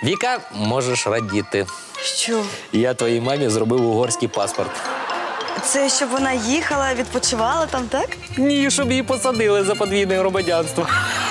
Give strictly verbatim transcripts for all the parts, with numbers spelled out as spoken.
Віка, можеш радіти. Що? Я твоїй мамі зробив угорський паспорт. Це щоб вона їхала, відпочивала там, так? Ні, щоб її посадили за подвійне громадянство.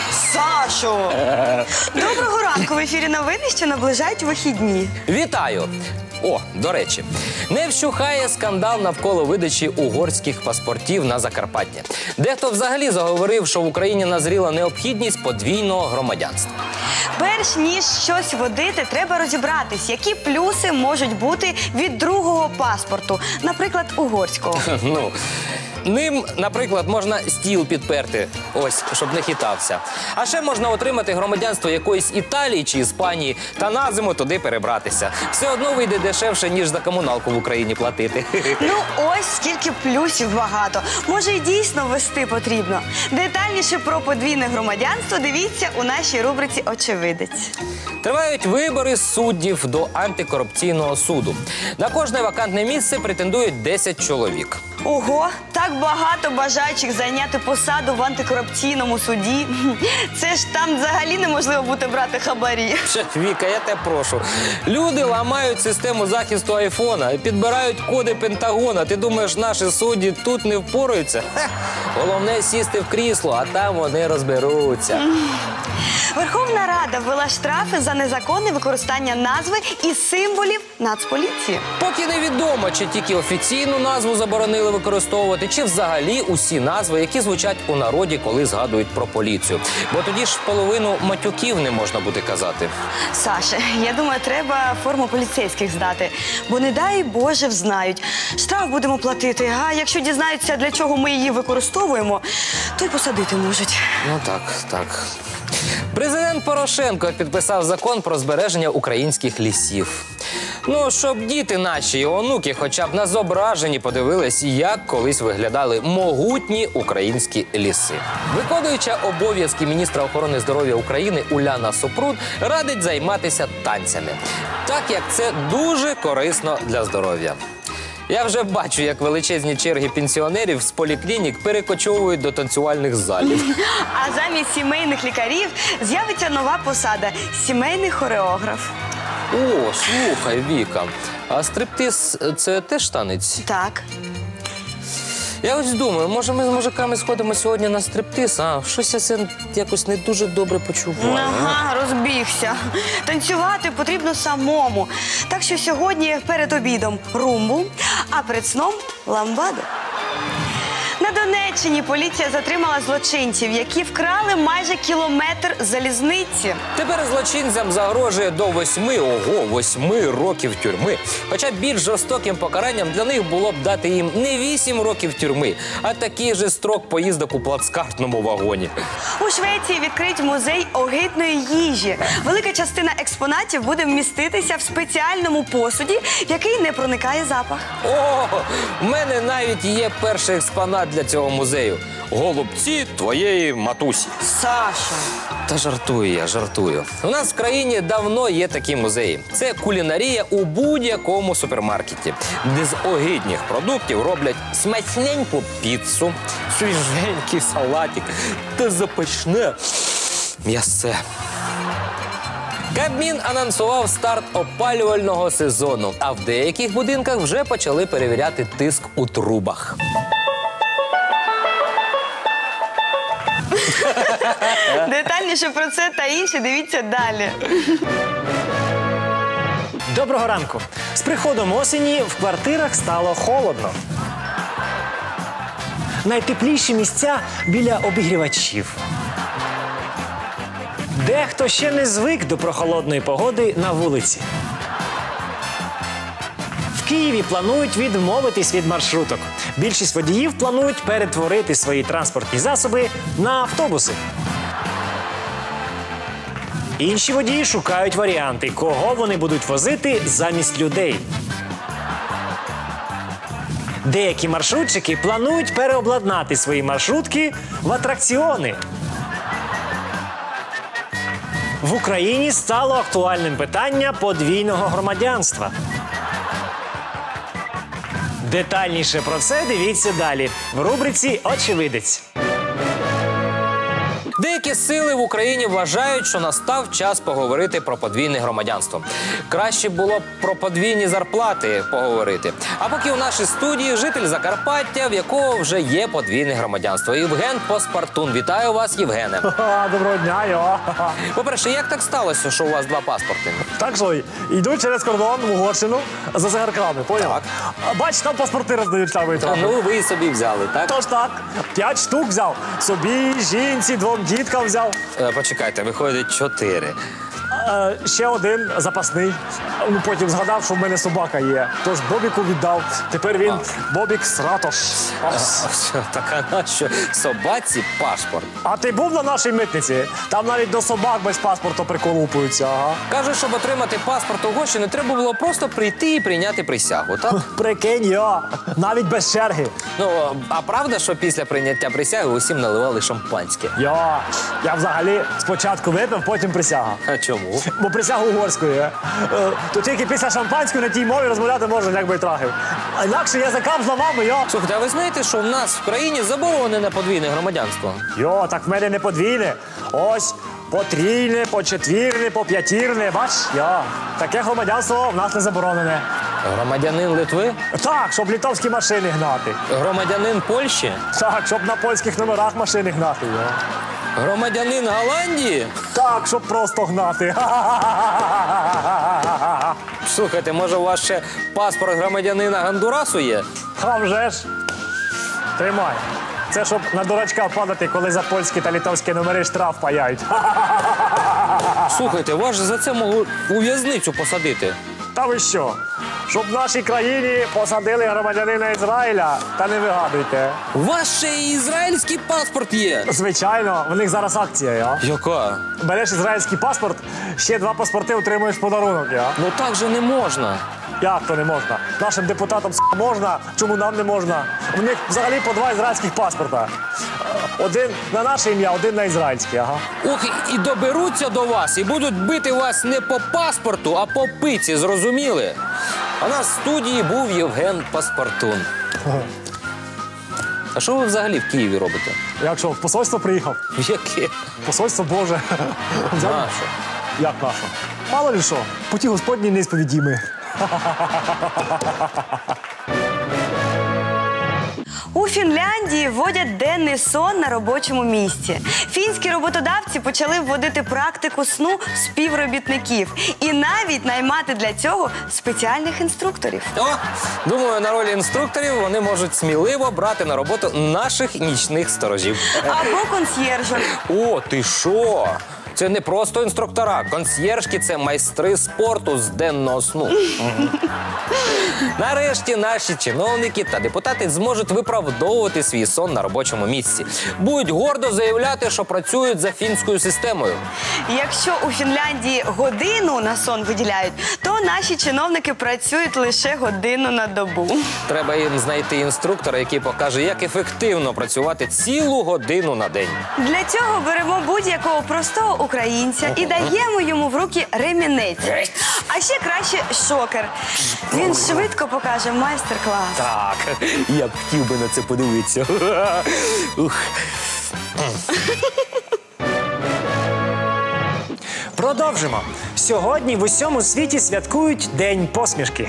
Сашо! Доброго ранку! В ефірі новини, що наближають вихідні. Вітаю! О, до речі, не вщухає скандал навколо видачі угорських паспортів на Закарпатті. Дехто взагалі заговорив, що в Україні назріла необхідність подвійного громадянства. Перш ніж щось водити, треба розібратись, які плюси можуть бути від другого паспорту, наприклад, угорського. Ну, ним, наприклад, можна стіл підперти, ось, щоб не хитався. А ще можна отримати громадянство якоїсь Італії чи Іспанії та на зиму туди перебратися. Все одно вийде дешевше, ніж за комуналку в Україні платити. Ну, ось скільки плюсів багато. Може, і дійсно ввести потрібно. Детальніше про подвійне громадянство дивіться у нашій рубриці «Очевидець». Тривають вибори суддів до антикорупційного суду. На кожне вакантне місце претендують десять чоловік. Ого, так багато бажаючих зайняти посаду в антикорупційному суді. Це ж там взагалі неможливо бути брати хабарі. Ще, Віка, я тебе прошу. Люди ламають систему захисту айфона, підбирають коди Пентагона. Ти думаєш, наші судді тут не впораються? Хе. Головне сісти в крісло, а там вони розберуться. Верховна Рада ввела штрафи за незаконне використання назви і символів Нацполіції. Поки невідомо, чи тільки офіційну назву заборонили використовувати, чи взагалі усі назви, які звучать у народі, коли згадують про поліцію. Бо тоді ж половину матюків не можна буде казати. Саше, я думаю, треба форму поліцейських здати. Бо не дай Боже взнають. Штраф будемо платити, а якщо дізнаються, для чого ми її використовуємо, то й посадити можуть. Ну так, так. Президент Порошенко підписав закон про збереження українських лісів. Ну, щоб діти наші і онуки хоча б на зображенні подивились, як колись виглядали могутні українські ліси. Виконуюча обов'язки міністра охорони здоров'я України Уляна Супрун радить займатися танцями, так як це дуже корисно для здоров'я. Я вже бачу, як величезні черги пенсіонерів з поліклінік перекочовують до танцювальних залів. А замість сімейних лікарів з'явиться нова посада – сімейний хореограф. О, слухай, Віка, а стриптиз – це теж танець? Так. Я ось думаю, може ми з мужиками сходимо сьогодні на стриптиз, а щось я це якось не дуже добре почуваю. Ага, розбігся. Танцювати потрібно самому. Так що сьогодні перед обідом румбу, а перед сном ламбаду. На Донеччині поліція затримала злочинців, які вкрали майже кілометр залізниці. Тепер злочинцям загрожує до восьми, ого, восьми років тюрми. Хоча більш жорстоким покаранням для них було б дати їм не вісім років тюрми, а такий же строк поїздок у плацкартному вагоні. У Швеції відкрить музей огидної їжі. Велика частина експонатів буде вміститися в спеціальному посуді, в який не проникає запах. О, в мене навіть є перший експонат для цього музею. Голубці твоєї матусі. Саша! Та жартую я, жартую. У нас в країні давно є такі музеї. Це кулінарія у будь-якому супермаркеті, де з огидних продуктів роблять смачненьку піцу, свіженький салатик та запашне м'ясце. Кабмін анонсував старт опалювального сезону, а в деяких будинках вже почали перевіряти тиск у трубах. Детальніше про це та інше дивіться далі. Доброго ранку. З приходом осені в квартирах стало холодно. Найтепліші місця біля обігрівачів. Дехто ще не звик до прохолодної погоди на вулиці. В Києві планують відмовитись від маршруток. Більшість водіїв планують перетворити свої транспортні засоби на автобуси. Інші водії шукають варіанти, кого вони будуть возити замість людей. Деякі маршрутчики планують переобладнати свої маршрутки в атракціони. В Україні стало актуальним питання подвійного громадянства. Детальніше про це дивіться далі в рубриці «Очевидець». Деякі сили в Україні вважають, що настав час поговорити про подвійне громадянство. Краще було б про подвійні зарплати поговорити. А поки у нашій студії житель Закарпаття, в якого вже є подвійне громадянство. Євген Паспортун. Вітаю вас, Євгене. Доброго дня, йо. По-перше, як так сталося, що у вас два паспорти? Так що, йду через кордон в Угорщину за цигарками, поняв? Так. Бач, там паспорти роздають там і А, там. ну, ви собі взяли, так? Тож так, п'ять штук взяв. Собі, жінці, двом діткам взяв. Е, почекайте, виходить чотири. Е, ще один запасний. Ну, потім згадав, що в мене собака є. Тож Бобіку віддав. Тепер він Бобік Сратош. Так а нащо собаці паспорт? А ти був на нашій митниці? Там навіть до собак без паспорту приколупуються, ага. Каже, щоб отримати паспорт Угорщини, треба було просто прийти і прийняти присягу, так? Прикинь, йо, навіть без черги. Ну, а правда, що після прийняття присяги усім наливали шампанське? Йо, я взагалі спочатку випив, потім присяга. А чому? Бо присягу угорською. Е, то тільки після шампанської на тій мові розмовляти можна, як би трахив. А інакше язикам зламав би, йо. Слухайте, а ви знаєте, що в нас в країні заборонене подвійне громадянство? Йо, так в мене не подвійне. Ось потрійне, почетвірне, поп'ятірне. Бач, йо, таке громадянство в нас не заборонене. Громадянин Литви? Так, щоб літовські машини гнати. Громадянин Польщі? Так, щоб на польських номерах машини гнати. Йо. Громадянин Голландії? Так, щоб просто гнати. Слухайте, може у вас ще паспорт громадянина Гондурасу є? А вже ж. Тримай. Це щоб на дурачка падати, коли за польські та литовські номери штраф паяють. Слухайте, вас же за це могли у в'язницю посадити. Та ви що? Щоб в нашій країні посадили громадянина Ізраїля, та не вигадуйте. У вас ще і ізраїльський паспорт є. Звичайно, в них зараз акція, я. Яка? Береш ізраїльський паспорт, ще два паспорти отримуєш в подарунок, я. Ну так же не можна. Як то не можна? Нашим депутатам с**, можна, чому нам не можна? У них взагалі по два ізраїльських паспорта. Один на наше ім'я, один на ізраїльське, ага. Ох, і доберуться до вас, і будуть бити вас не по паспорту, а по пиці, зрозуміли? А нас в студії був Євген Паспортун. А що ви взагалі в Києві робите? Як що, в посольство приїхав? Яке? Посольство Боже. Взяв- Наше. Як наше? Мало ли що, путі Господні неісповідімі. У Фінляндії вводять денний сон на робочому місці. Фінські роботодавці почали вводити практику сну співробітників і навіть наймати для цього спеціальних інструкторів. О, думаю, на ролі інструкторів вони можуть сміливо брати на роботу наших нічних сторожів. Або консьєржу. О, ти що? Це не просто інструктора. Консьєржки – це майстри спорту з денного сну. Нарешті наші чиновники та депутати зможуть виправдовувати свій сон на робочому місці. Будуть гордо заявляти, що працюють за фінською системою. Якщо у Фінляндії годину на сон виділяють, то наші чиновники працюють лише годину на добу. Треба їм знайти інструктора, який покаже, як ефективно працювати цілу годину на день. Для цього беремо будь-якого простого українця і даємо йому в руки ремінець. А ще краще шокер. Він швидко покаже майстер-клас. Так, я б хотів би на це подивитися. Ух. Продовжимо. Сьогодні в усьому світі святкують День посмішки.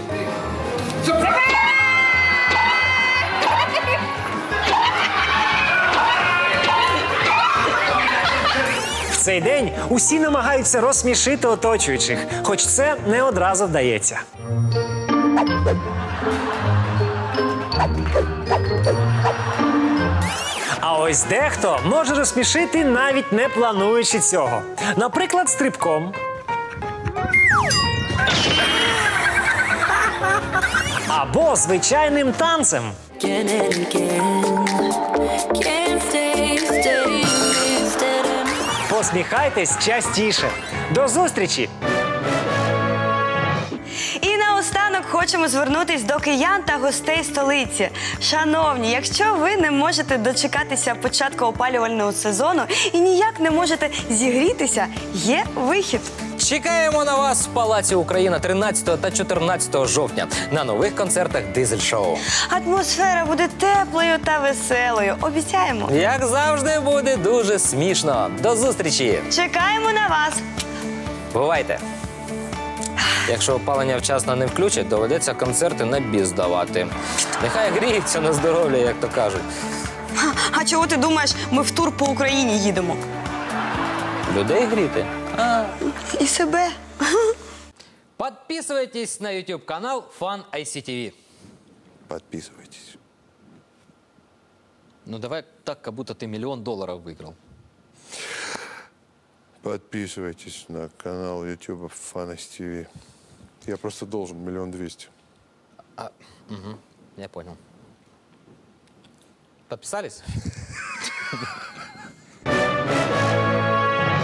В цей день усі намагаються розсмішити оточуючих, хоч це не одразу вдається. А ось дехто може розсмішити, навіть не плануючи цього. Наприклад, стрибком. Або звичайним танцем. Again and again. Can't stay, stay, instead of Посміхайтесь частіше. До зустрічі! І наостанок хочемо звернутись до киян та гостей столиці. Шановні, якщо ви не можете дочекатися початку опалювального сезону і ніяк не можете зігрітися, є вихід. Чекаємо на вас в Палаці Україна тринадцятого та чотирнадцятого жовтня на нових концертах Дизель-шоу. Атмосфера буде теплою та веселою. Обіцяємо. Як завжди, буде дуже смішно. До зустрічі! Чекаємо на вас. Бувайте! Якщо опалення вчасно не включать, доведеться концерти на біс давати. Нехай гріються на здоров'я, як то кажуть. А чого ти думаєш, ми в тур по Україні їдемо? Людей гріти? А. І себе. Подписывайтесь на YouTube канал Fun ай си ти ви. Подписывайтесь. Ну давай так, как будто ты миллион долларов выиграл. Подписывайтесь на канал YouTube Фанас ТВ. Я просто должен миллион двести. Я понял. Подписались?